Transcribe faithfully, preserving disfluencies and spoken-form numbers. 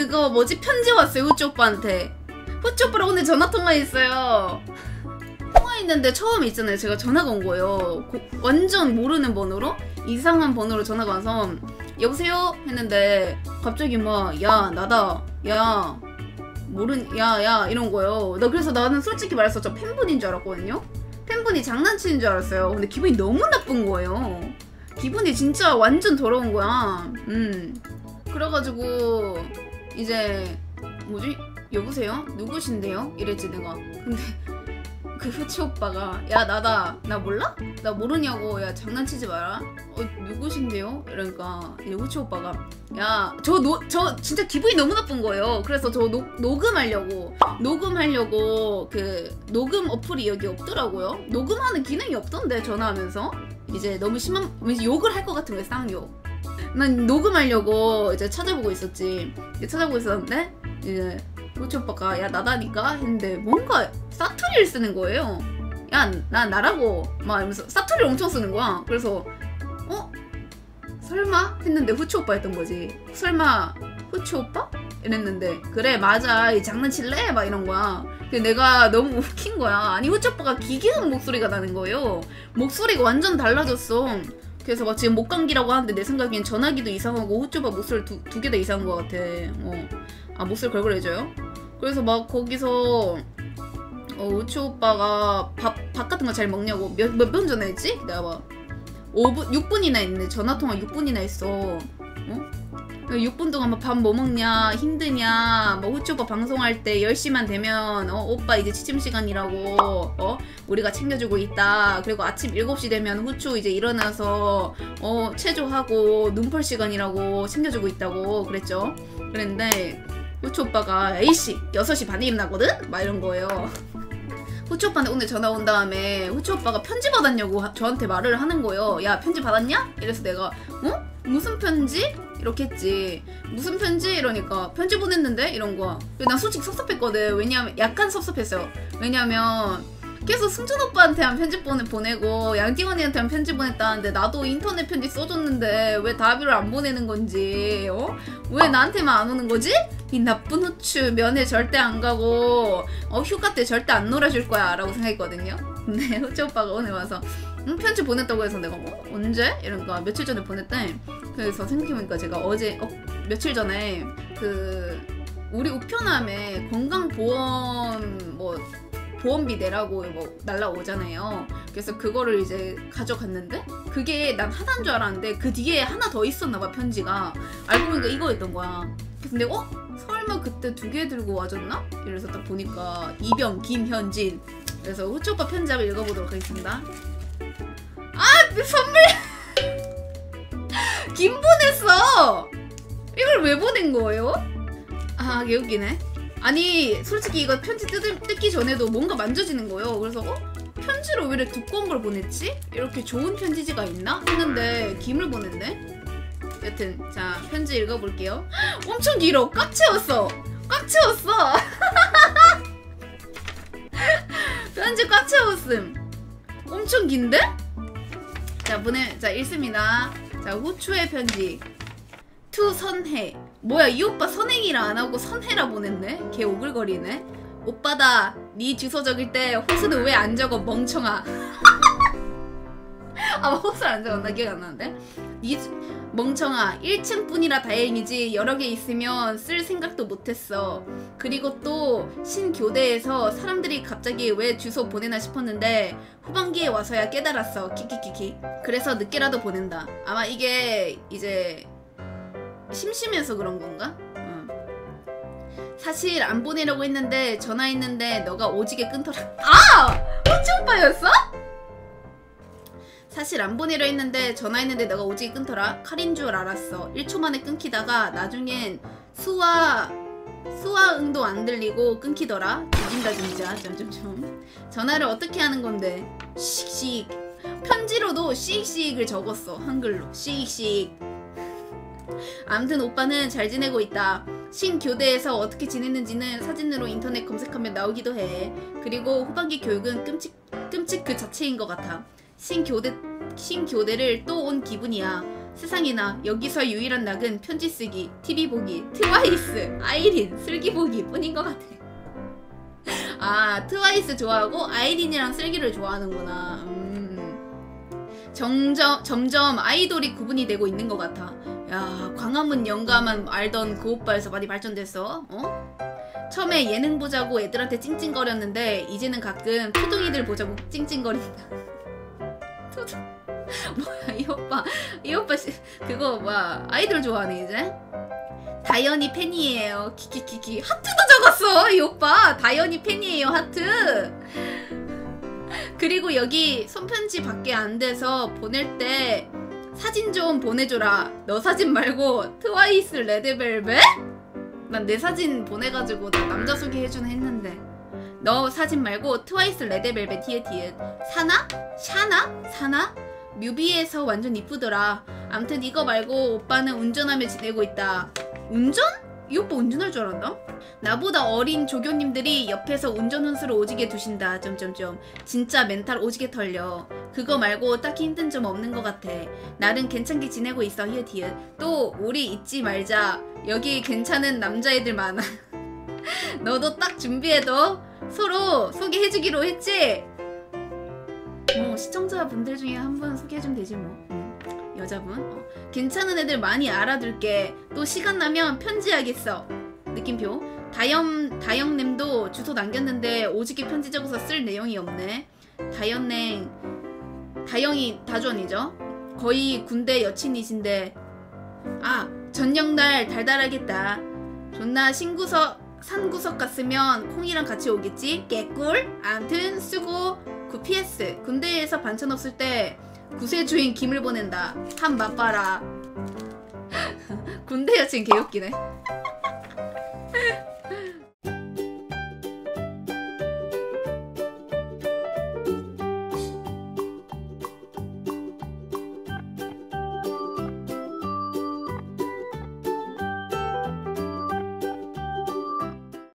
그거 뭐지 편지 왔어요 후추 오빠한테. 후추 오빠랑 오늘 전화통화했어요. 통화했는데 처음에 있잖아요 제가 전화가 온 거예요. 고, 완전 모르는 번호로 이상한 번호로 전화가 와서 여보세요? 했는데 갑자기 막 야 나다 야 모른 야야 이런 거예요. 나 그래서 나는 솔직히 말해서 저 팬분인 줄 알았거든요. 팬분이 장난치는 줄 알았어요. 근데 기분이 너무 나쁜 거예요. 기분이 진짜 완전 더러운 거야. 음 그래가지고 이제 뭐지? 여보세요? 누구신데요? 이랬지 내가. 근데 그 후치 오빠가 야 나다 나 몰라? 나 모르냐고. 야 장난치지 마라. 어 누구신데요? 이러니까 이제 후치 오빠가 야 저 노 저 진짜 기분이 너무 나쁜 거예요. 그래서 저 노, 녹음하려고 녹음하려고 그 녹음 어플이 여기 없더라고요. 녹음하는 기능이 없던데 전화하면서. 이제 너무 심한 왠지 욕을 할 것 같은 거야. 쌍욕. 난 녹음하려고 이제 찾아보고 있었지. 이제 찾아보고 있었는데 이제 후치 오빠가 야 나다니까 했는데 뭔가 사투리를 쓰는 거예요. 야 나 나라고 막 이러면서 사투리를 엄청 쓰는 거야. 그래서 어? 설마? 했는데 후치 오빠였던 거지. 설마 후치 오빠? 이랬는데 그래 맞아 이 장난칠래? 막 이런 거야. 근데 내가 너무 웃긴 거야. 아니 후치 오빠가 기괴한 목소리가 나는 거예요. 목소리가 완전 달라졌어. 그래서 막 지금 목감기라고 하는데 내 생각엔 전화기도 이상하고 후치 오빠 목소리 두 두 개 다 이상한 것 같아. 어. 아 목소리 걸걸해줘요? 그래서 막 거기서 어, 우치 오빠가 밥, 밥 같은 거 잘 먹냐고 몇, 몇 번 전화했지? 내가 막 오 분, 육 분이나 했네. 전화통화 육 분이나 했어. 어? 육 분 동안 막 밥 뭐 먹냐 힘드냐 뭐 후치 오빠 방송할 때 열 시만 되면 어 오빠 이제 취침 시간이라고 어 우리가 챙겨주고 있다. 그리고 아침 일곱 시 되면 후추 이제 일어나서 어 체조하고 눈펄 시간이라고 챙겨주고 있다고 그랬죠. 그랬는데 후추 오빠가 에이씨 여섯 시 반에 일어나거든? 막 이런 거예요. 후추 오빠한테 오늘 전화 온 다음에 후추 오빠가 편지 받았냐고 하, 저한테 말을 하는 거예요. 야 편지 받았냐? 이래서 내가 어? 무슨 편지? 이렇게 했지. 무슨 편지? 이러니까 편지 보냈는데? 이런 거야. 난 솔직히 섭섭했거든. 왜냐면 약간 섭섭했어요. 왜냐면 계속 승준 오빠한테 한 편지 보내고 양띵언니한테 한 편지 보냈다는데 나도 인터넷 편지 써줬는데 왜 답을 안 보내는 건지 어? 왜 나한테만 안 오는 거지? 이 나쁜 후추 면회 절대 안 가고 어 휴가 때 절대 안 놀아줄 거야 라고 생각했거든요. 근데 후추 오빠가 오늘 와서 응, 편지 보냈다고 해서 내가 뭐 언제? 이러니까 며칠 전에 보냈대. 그래서 생각해보니까 제가 어제 어, 며칠 전에 그 우리 우편함에 건강보험 뭐 보험비 내라고 뭐 날라오잖아요. 그래서 그거를 이제 가져갔는데 그게 난 하나인 줄 알았는데 그 뒤에 하나 더 있었나봐 편지가. 알고 보니까 이거였던 거야. 그래서 내가 어? 설마 그때 두 개 들고 와줬나? 이래서 딱 보니까 이병 김현진. 그래서 후추 오빠 편지 한번 읽어보도록 하겠습니다. 아! 선물! 김 보냈어! 이걸 왜 보낸 거예요? 아 개웃기네. 아니 솔직히 이거 편지 뜯, 뜯기 전에도 뭔가 만져지는 거예요. 그래서 어? 편지로 왜 이렇게 두꺼운 걸 보냈지? 이렇게 좋은 편지지가 있나? 했는데 김을 보냈네? 여튼 자 편지 읽어볼게요. 엄청 길어! 꽉 채웠어! 꽉 채웠어! 편지 꽉 채웠음. 엄청 긴데? 자 보내 자 읽습니다. 자 후추의 편지 투 선해. 뭐야 이 오빠 선행이라 안하고 선해라 보냈네? 걔 오글거리네. 오빠다 네 주소 적을 때 호수는 왜 안 적어 멍청아. 아 호수를 안 적었나 기억 안 나는데. 네 주... 멍청아 일 층뿐이라 다행이지 여러 개 있으면 쓸 생각도 못했어. 그리고 또 신교대에서 사람들이 갑자기 왜 주소 보내나 싶었는데 후반기에 와서야 깨달았어. 키키키키. 그래서 늦게라도 보낸다. 아마 이게 이제 심심해서 그런 건가? 응. 사실 안 보내려고 했는데 전화했는데 너가 오지게 끊더라. 아! 후추 오빠였어? 사실 안 보내려 했는데 전화했는데 너가 오지게 끊더라. 칼인 줄 알았어. 일 초 만에 끊기다가 나중엔 수와 수와 응도 안 들리고 끊기더라. 뒤진다 진짜. 점점점. 전화를 어떻게 하는 건데? 씩씩. 편지로도 씩씩을 적었어. 한글로. 씩씩. 아무튼 오빠는 잘 지내고 있다. 신교대에서 어떻게 지냈는지는 사진으로 인터넷 검색하면 나오기도 해. 그리고 후반기 교육은 끔찍, 끔찍 그 자체인 것 같아. 신교대, 신교대를 또 온 기분이야. 세상에나 여기서 유일한 낙은 편지 쓰기, 티비 보기, 트와이스, 아이린, 슬기 보기 뿐인 것 같아. 아, 트와이스 좋아하고 아이린이랑 슬기를 좋아하는구나. 음. 점점, 점점 아이돌이 구분이 되고 있는 것 같아. 야, 광화문 영가만 알던 그 오빠에서 많이 발전됐어. 어? 처음에 예능 보자고 애들한테 찡찡거렸는데 이제는 가끔 토둥이들 보자고 찡찡거린다. 토둥... 뭐야 이 오빠 이 오빠 씨, 그거 뭐야 아이돌 좋아하네 이제. 다현이 팬이에요. 키키키키. 하트도 적었어 이 오빠. 다현이 팬이에요 하트. 그리고 여기 손편지 밖에 안 돼서 보낼 때 사진 좀 보내줘라. 너 사진 말고 트와이스 레드벨벳? 난 내 사진 보내가지고 나 남자 소개해주는 했는데 너 사진 말고 트와이스 레드벨벳 티읕 티읕. 사나? 샤나? 사나? 뮤비에서 완전 이쁘더라. 암튼 이거 말고 오빠는 운전하며 지내고 있다. 운전? 이 오빠 운전할 줄 알았나? 나보다 어린 조교님들이 옆에서 운전 훈수를 오지게 두신다. 점점점. 진짜 멘탈 오지게 털려. 그거 말고 딱히 힘든 점 없는 것 같아. 나는 괜찮게 지내고 있어. 히읗 히읗. 또 우리 잊지 말자. 여기 괜찮은 남자애들 많아. 너도 딱 준비해둬. 서로 소개해주기로 했지? 뭐 시청자분들 중에 한 분 소개해주면 되지 뭐. 응. 여자분. 어. 괜찮은 애들 많이 알아둘게. 또 시간 나면 편지하겠어. 느낌표. 다영, 다영님도 주소 남겼는데 오지게 편지 적어서 쓸 내용이 없네. 다영냉. 다영이 다주언이죠. 거의 군대 여친이신데. 아, 저녁날 달달하겠다. 존나 신구석 산구석 갔으면 콩이랑 같이 오겠지? 개꿀? 암튼 수고. 구 피에스 군대에서 반찬 없을 때 구세주인 김을 보낸다. 한 맛봐라. 군대 여친 개웃기네.